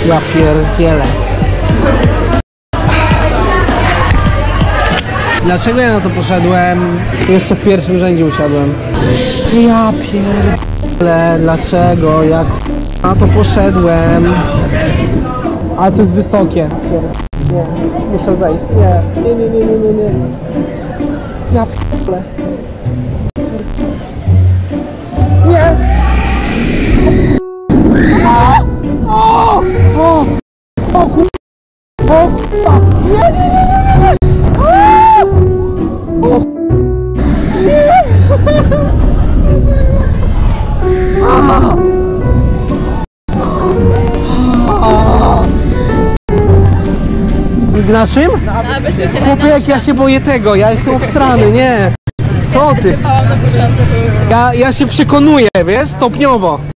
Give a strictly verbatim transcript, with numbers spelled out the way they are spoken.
Ja pierdzielę. Dlaczego ja na to poszedłem? Jeszcze w pierwszym rzędzie usiadłem. Ja pierdzielę, dlaczego? Jak na to poszedłem? Ale to jest wysokie. Nie, muszę zejść. Nie, nie, nie, nie, nie, nie, nie. Ja pierdzielę. Nie! O! O! O kurwa! O kurwa! Nie, nie, nie, nie, nie! O! Nie! A! Na czym? Na bezpiecznej Chłopie, jak ja się boję tego, ja jestem obstrany, nie! Co ty? na początku. Ja, ja się przekonuję, wiesz, stopniowo.